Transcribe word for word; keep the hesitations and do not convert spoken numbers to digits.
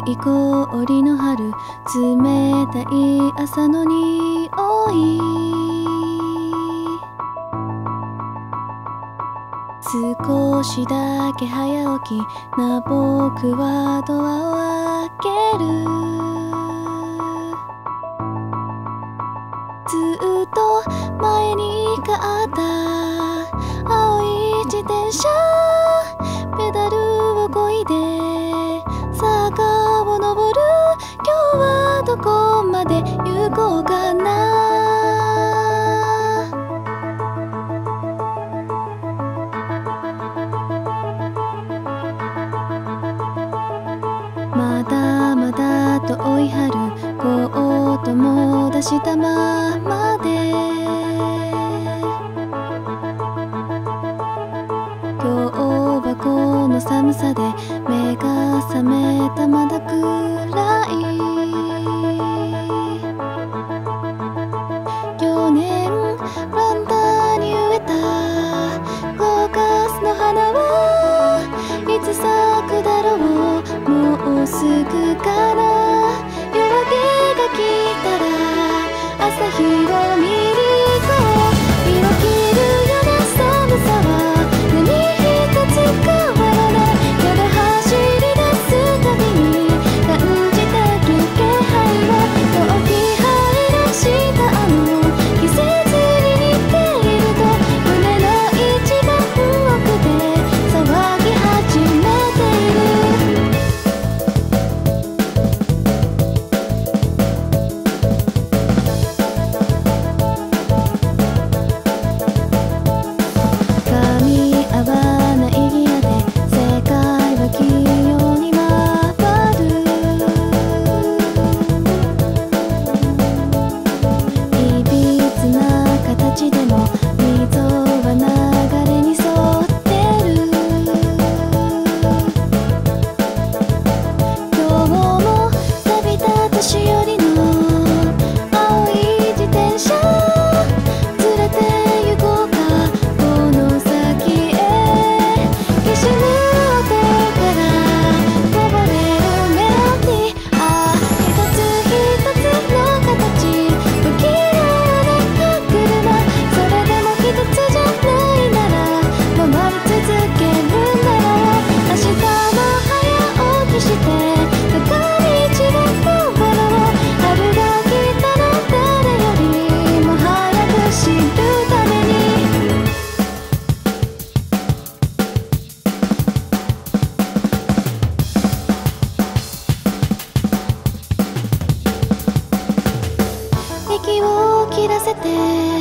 い氷の春、冷たい朝の匂い。少しだけ早起きな僕はドアを開ける。ずっと前に買った青い自転車、ペダルをこいで坂を登る。今日はどこまで行こうかな。まだまだ遠い春、コートも出したままで、今日はこの寒さで目が覚めたまだ暗い。去年ランタンに植えたクローカスの花はいつ咲くだろう。もうすぐかな。夜明けが来たら朝日を見に行こう。身を切るような寒さは何一つ変わらない。夜走り出すたびに感じてる気配は遠き灰の下の季節に似ていると胸の一番奥で騒ぎ始めている。噛み合わないギアで世界は器用に回る。いびつな形でも溝は流れに沿ってる。今日も錆びた年寄りの青い自転車、連れて行こうかこの先へ。きしむ音からこぼれるメロディー。ああ一つ一つの形不器用な車、それでも一つじゃないなら回り続けるんだろう。明日も早起きして坂道を登ろう。春が来たら誰よりも早く知るために。息を切らせて